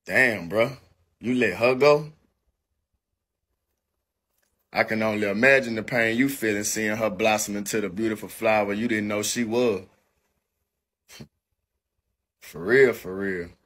Damn, bro. You let her go? I can only imagine the pain you feeling seeing her blossom into the beautiful flower you didn't know she was. For real, for real.